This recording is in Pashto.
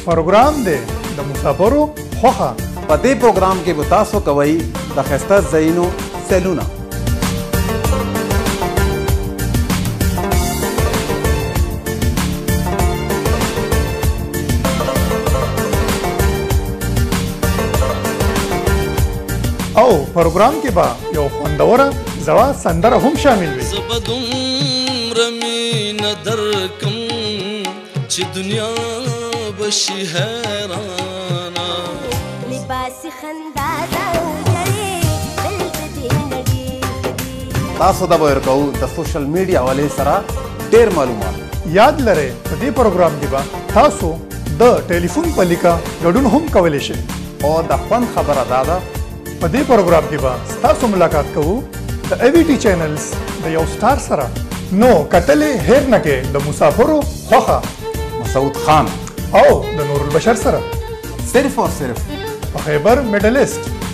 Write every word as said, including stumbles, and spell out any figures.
پروګرام دی د مسافرو خوښه. په دې پروګرام کې به تاسو کوئ د ښایسته ځایونو سیلونه. او پروګرام کې به یو خوندوره زړه سندره هم شامل وي. زه به دومره مینه درکم چې دنیا به شي حیرانه. لباسي خندا ځانګړې دلته دې نړۍ تاسو ته به ورکوو د سوشل میډیا حوالې سره ډېر معلومات. یاد لرئ په دې پروګرام کې به تاسو د ټلیفون په لیکه ګډون هم کولی شئ. او د خوند خبره دا ده په دې پروګرام کې به ستاسو ملاقات کوو د ای وی ټي چینلز د یو سټار سره. نو کتلې هیر نه کې د مسافرو خوښه مسعود خان او د نور البشر سره صرف اور صرف په خیبر میډل ایسټ